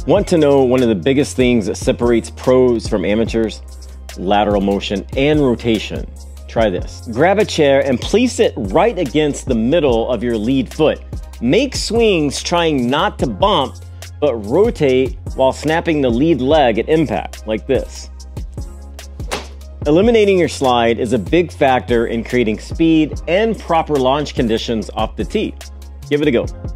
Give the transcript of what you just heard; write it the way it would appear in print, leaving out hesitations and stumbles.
Want to know one of the biggest things that separates pros from amateurs? Lateral motion and rotation. Try this. Grab a chair and place it right against the middle of your lead foot. Make swings trying not to bump, but rotate while snapping the lead leg at impact, like this. Eliminating your slide is a big factor in creating speed and proper launch conditions off the tee. Give it a go.